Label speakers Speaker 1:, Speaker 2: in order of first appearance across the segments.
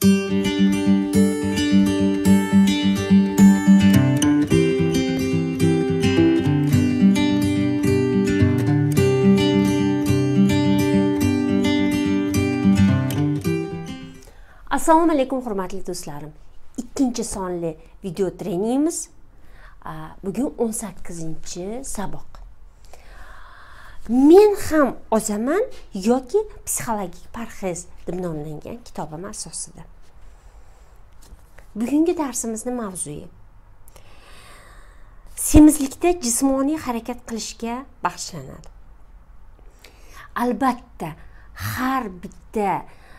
Speaker 1: Assalomu alaykum hurmatli do'stlarim. Ikkinchi sonli video treningimiz. Bugun 18-saboq. Men ham ozaman yoki psixologik parhez deb nomlangan kitobim asosida. Bugungi darsimizning mavzusi semizlikda jismoniy harakat qilishga bag'ishlanadi. Albatta, har bitta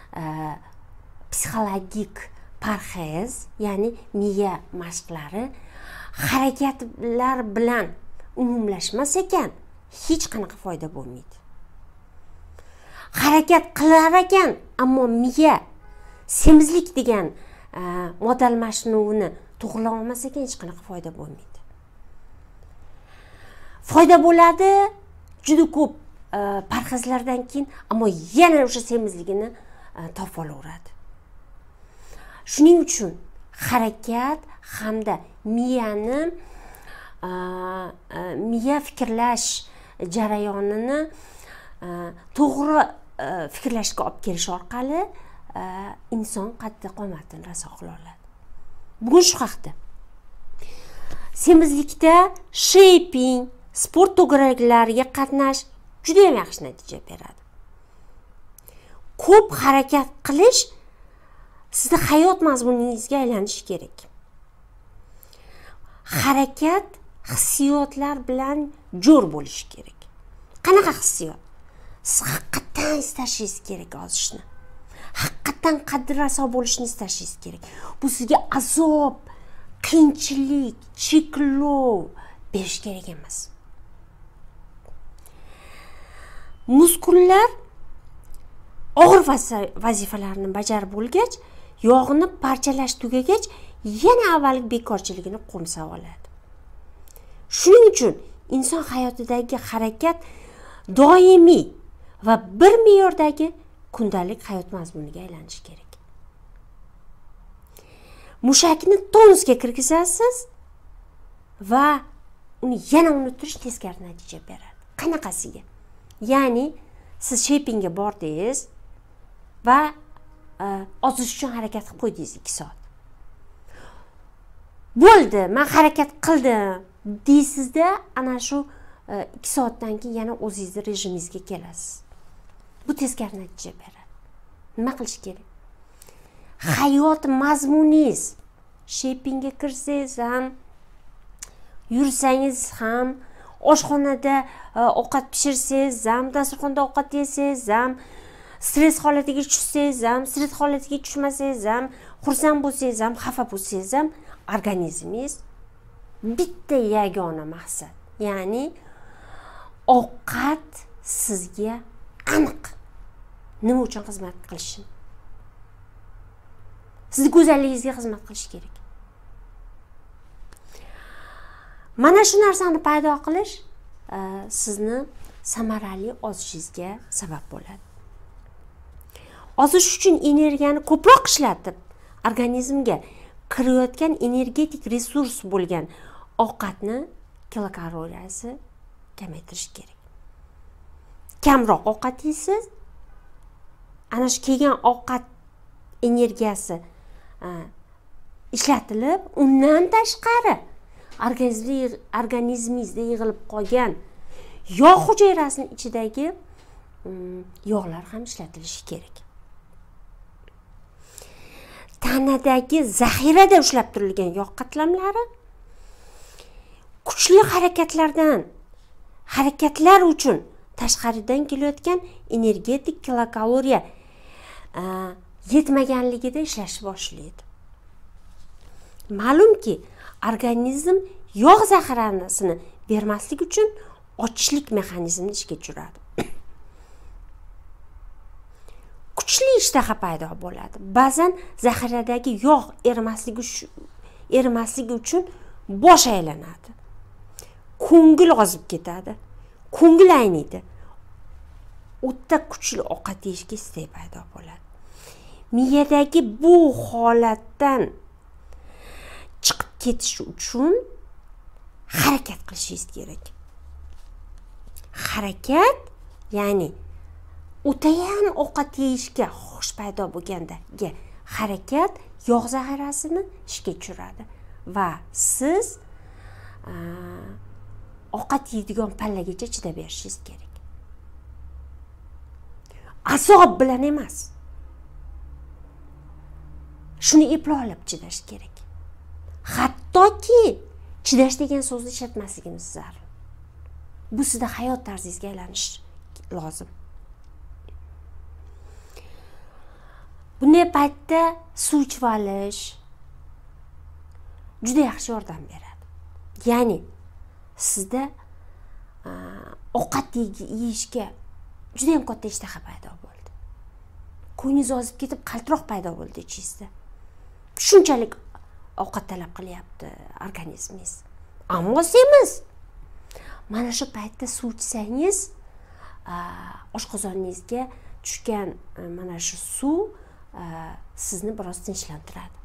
Speaker 1: psixologik parhez, ya'ni miya mashqlari harakatlar bilan umumlashmas ekan, hech qanaqa foyda bo'lmaydi. Harakat qilar ekan, ammo miya semizlik degan model mashinuvini to'g'rilay olmas ekan, hech qanaqa foyda bo'lmaydi. Foyda bo'ladi juda ko'p parhezlardan keyin, ammo yana o'sha semizligini topib olaveradi. Shuning uchun harakat hamda miya fikrlash jarayonini to'g'ri fikrlashga olib kelish orqali inson qaddi qomatini raso qila oladi. Bugun shu haqda semizlikda shaping, sport to'garaklariga qatnash juda ham yaxshi natija beradi. Ko'p harakat qilish sizni hayot mazmuningizga aylanishi kerak. Harakat hissiyotlar bilan jo'r bo'lishi kerak. Qanaqa hissiyot? Siz haqiqatan istashingiz kerak ozishni. Haqiqatan qaddi raso bo'lishni istashingiz kerak. Bu sizga azob, qiyinchilik, cheklov berish kerak emas. Muskullar og'ir vazifalarni bajarib bo'lgach, yog'ni parchalash tugagach, yana avvalgi bekorchiligini qo'msab oladi. Shuning uchun inson hayotidagi harakat doimiy va bir me'yordagi kundalik hayot mazmuniga aylanishi kerak. Mushakni tonusga kirgizasiz va uni yana unuttirish teskari natija beradi. Qanaqasiga? Ya'ni siz shapingga bordingiz va ozish uchun harakat qilib qo'ydingiz 2 soat. Bo'ldi, men harakat qildim deysizda, ana shu 2 soatdan keyin yana o'zingizning rejimingizga kelasiz. Bu teskari natija beradi. Nima qilish kerak? Hayot mazmuningiz shapingga kirsangiz ham, yursangiz ham, oshxonada ovqat pishirsangiz ham, dasturxonda ovqat yesangiz ham, stress holatiga tushsangiz ham, stress holatiga tushmasangiz ham, xursand bo'lsangiz ham, xafa bo'lsangiz ham, organizmingiz bitta yagona maqsad, ya'ni ovqat sizga aniq nima uchun xizmat qilishi. Sizni go'zalligingizga xizmat qilish kerak. Mana shu narsani paydo qilish sizni samarali ozishingizga sabab bo'ladi. Ozish uchun energiyani ko'proq ishlatib, organizmga kirayotgan energetik resurs bo'lgan ovqatni kilokaloriyasi kamaytirish kerak. Kamroq ovqat yeysiz, ana shu kelgan ovqat energiyasi ishlatilib, undan tashqari organizmingizda yig'ilib qolgan yog' hujayrasining ichidagi yog'lar ham ishlatilishi kerak. Tanadagi zaxirada ushlab turilgan yog' qatlamlari kuchli harakatlar uchun tashqaridan kelayotgan energetik kilokaloriya yetmaganligida ishlashni boshlaydi. Ma'lumki, organizm yog' zaxirasini bermaslik uchun ochlik mexanizmini ishga tushiradi. Kuchli ishtaha paydo bo'ladi. Ba'zan zaxiradagi yog' erimasligi uchun bosh aylanadi. Ko'ngil ozib ketadi. Ko'ngil ayniydi. O'ta kuchli ovqat yeyishga istak paydo bo'ladi. miyadagi bu holatdan chiqib ketish uchun harakat qilishingiz kerak. Harakat, ya'ni o'tayan ovqat yeyishga xohish paydo bo'lgandagi harakat yog' zaxirasini ishga tushiradi va siz ovqat yeydigan pallagacha chidab berishingiz kerak. Azob bilan emas. Shuni eplay olib chidash kerak. Hattoki chidash degan so'zni ishlatmasligimiz zarur. Bu sizda hayot tarzingizga aylanish lozim. Bunday paytda suv ichib olish juda yaxshi yordam beradi. Ya'ni sizda ovqat yeyishga juda ham katta ishtaha paydo bo'ldi. Ko'nglingiz ozib ketib, qaltiroq paydo bo'ldi ichingizda. Shunchalik ovqat talab qilyapti organizmingiz. Ammo semiz. Mana shu paytda suv ichsangiz, oshqozoningizga tushgan mana shu suv sizni biroz tinchlantiradi.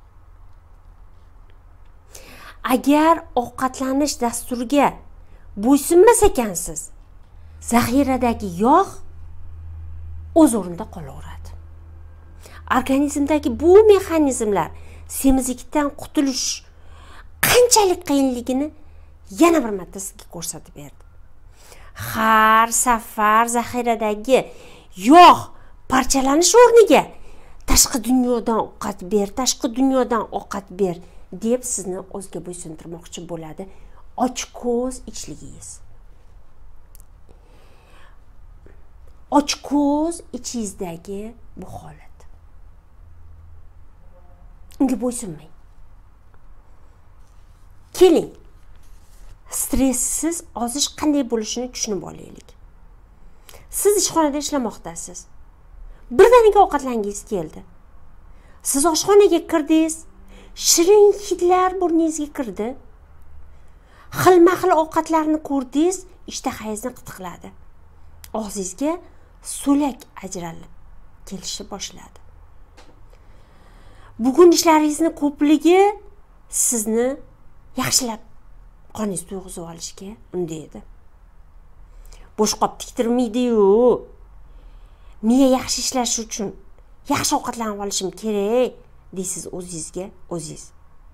Speaker 1: Agar ovqatlanish dasturiga bo'ysunmas ekansiz, zaxiradagi yog' o'z o'rnida qolaveradi. Organizmdagi bu mexanizmlar semizlikdan qutulish qanchalik qiyinligini yana bir marta sizga ko'rsatib berdi. Har safar zaxiradagi yog' parchalanish o'rniga tashqi dunyodan ovqat ber deb sizni o'ziga bo'ysuntirmoqchi bo'ladi ochko'z ichligingiz. Ochko'z ichingizdagi bu holat. Unga bo'ysunmang. Keling, stressiz ozish qanday bo'lishini tushunib olaylik. Siz ishxonada ishlamoqdasiz. Birdaniga ovqatlangingiz keldi. Siz oshxonaga kirdingiz, shirin hidlar burningizga kirdi. Xilma-xil ovqatlarni ko'rdingiz, ishtahangizni qitiqladi. Og'zingizga so'lak ajralib kelishni boshladi. Bugun ishlaringizni ko'pligi sizni yaxshilab qoningiz to'yg'izib olishga undaydi. Bo'sh qop tiktirmaydi-yu. Miya yaxshi ishlashi uchun yaxshi ovqatlanib olishim kerak deysiz o'zingizga o'zingiz.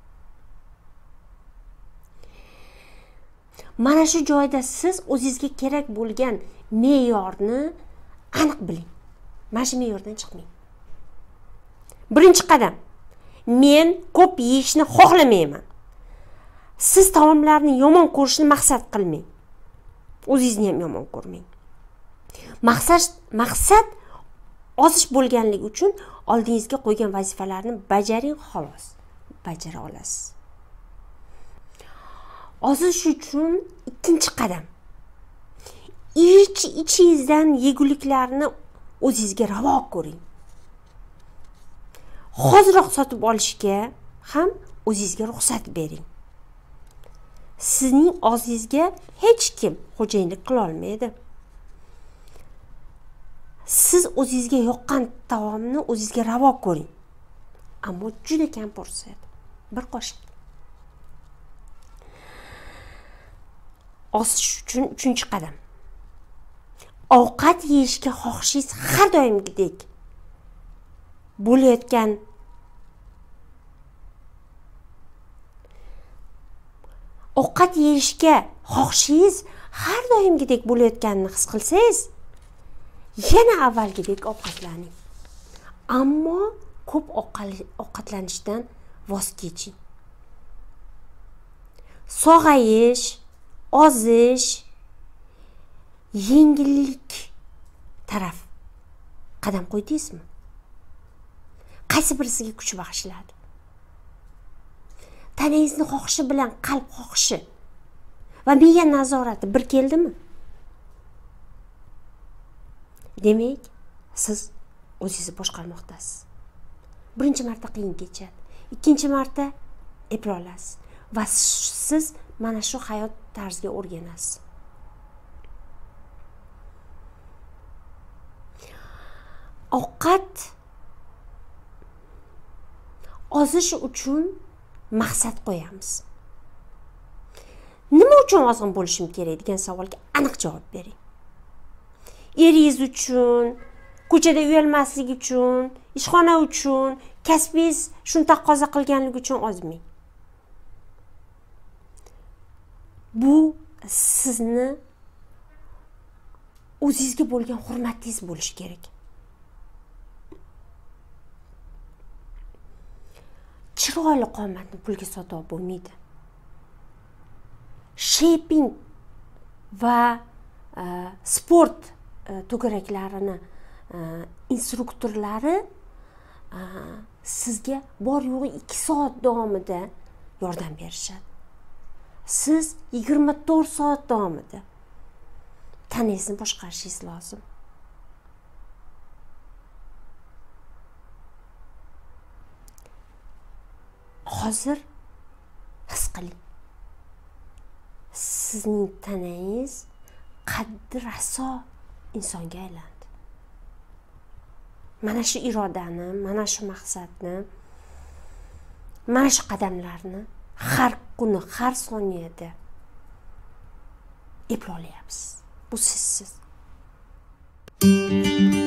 Speaker 1: Mana shu joyda siz o'zingizga kerak bo'lgan me'yorni aniq biling. Mana shu me'yordan chiqmang. Birinchi qadam. Men ko'p yeyishni xohlamayman. Siz taomlarni yomon ko'rishni maqsad qilmang. O'zingizni ham yomon ko'rmang. Maqsad ozish bo'lganligi uchun oldingizga qo'ygan vazifalarni bajaring xolos. Bajara olasiz. Ozish uchun ikkinchi qadam. Ichingizdan yeguliklarni o'zingizga ravo ko'ring. Hoziroq sotib olishga ham o'zingizga ruxsat bering. Sizning og'zingizga hech kim xo'jayinlik qila olmaydi. Siz o'zingizga yoqqan taomni o'zingizga ravo ko'ring. Ammo juda kam porsiyada. Bir qoshiq. Osish uchun uchinchi qadam. Ovqat yeyishga xohishingiz har doimgidek bo'layotgan ovqat yeyishga xohishingiz har doimgidek bo'layotganini his qilsangiz, yana avvalgidek ovqatlaning. Ammo ko'p ovqatlanishdan voz keching. Sog'ayish, ozish, yengillik taraf qadam qo'ydingizmi? Qaysi birisiga kuch bag'ishladi? Tanangizni xohishi bilan qalb xohishi va miya nazorati bir keldimi? Demak, siz o'zingizni boshqarmoqdasiz. Birinchi marta qiyin kechadi, ikkinchi marta eplay olasiz va siz mana shu hayot tarziga o'rganasiz. Ovqat ozish uchun maqsad qo'yamiz. Nima uchun ozg'in bo'lishim kerak degan savolga aniq javob bering. Eringiz uchun, ko'chada uyalmaslik uchun, ishxona uchun, kasbingiz shuni taqozo qilganligi uchun ozmang. Bu sizni o'zingizga bo'lgan hurmatingiz bo'lishi kerak. Chiroyli qomatni pulga sotib bo'lmaydi. Shaping va sport to'garaklarini instruktorlari sizga bor yo'g'i 2 soat davomida yordam berishadi. Siz 24 soat davomida taningizni boshqarishingiz lozim. Hozir his qiling. Sizning tanangiz qaddi raso insonga aylandi. Mana shu irodani, mana shu maqsadni, mana shu qadamlarni har kuni, har soniyada eplolayapsiz. Bu sizsiz.